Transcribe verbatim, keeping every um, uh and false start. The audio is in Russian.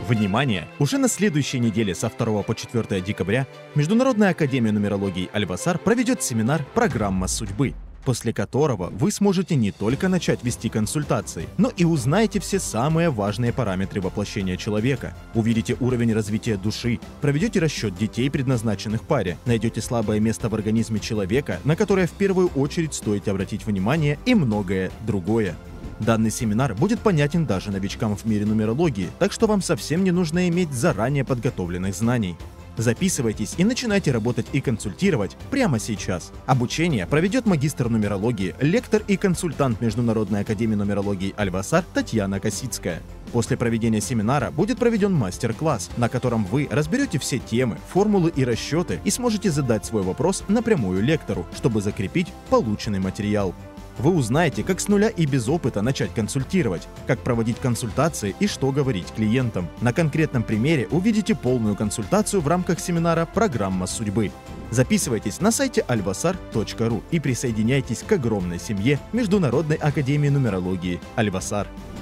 Внимание! Уже на следующей неделе со второго по четвёртое декабря Международная академия нумерологии Аль-Васар проведет семинар «Программа судьбы», после которого вы сможете не только начать вести консультации, но и узнаете все самые важные параметры воплощения человека, увидите уровень развития души, проведете расчет детей, предназначенных паре, найдете слабое место в организме человека, на которое в первую очередь стоит обратить внимание, и многое другое. Данный семинар будет понятен даже новичкам в мире нумерологии, так что вам совсем не нужно иметь заранее подготовленных знаний. Записывайтесь и начинайте работать и консультировать прямо сейчас. Обучение проведет магистр нумерологии, лектор и консультант Международной академии нумерологии Аль-Васар Татьяна Косицкая. После проведения семинара будет проведен мастер-класс, на котором вы разберете все темы, формулы и расчеты и сможете задать свой вопрос напрямую лектору, чтобы закрепить полученный материал. Вы узнаете, как с нуля и без опыта начать консультировать, как проводить консультации и что говорить клиентам. На конкретном примере увидите полную консультацию в рамках семинара «Программа судьбы». Записывайтесь на сайте аль васар точка ру и присоединяйтесь к огромной семье Международной академии нумерологии Аль-Васар.